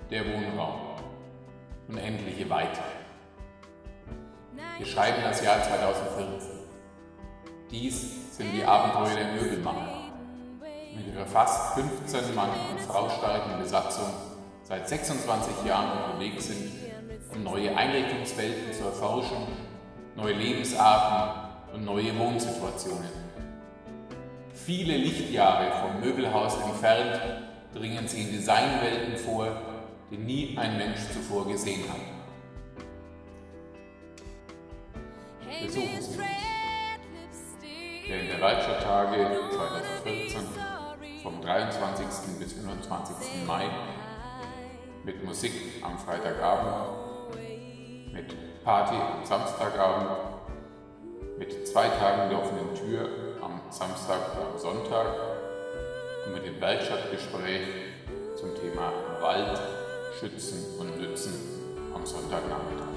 der Wohnraum, unendliche Weite. Wir schreiben das Jahr 2014. Dies sind die Abenteuer der Möbelmacher. Mit ihrer fast 15 Mann und Frau starken Besatzung seit 26 Jahren unterwegs sind, um neue Einrichtungswelten zu erforschen, neue Lebensarten und neue Wohnsituationen. Viele Lichtjahre vom Möbelhaus entfernt dringen sie in Designwelten vor, die nie ein Mensch zuvor gesehen hat. Besuchen Sie uns während der Werkstatttage 2014 vom 23. bis 25. Mai mit Musik am Freitagabend, mit Party am Samstagabend, mit 2 Tagen der offenen Tür am Samstag und am Sonntag und mit dem Werkstattgespräch zum Thema Wald, Schützen und Nützen am Sonntagnachmittag.